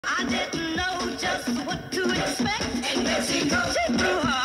I didn't know just what to expect. In Mexico, she threw her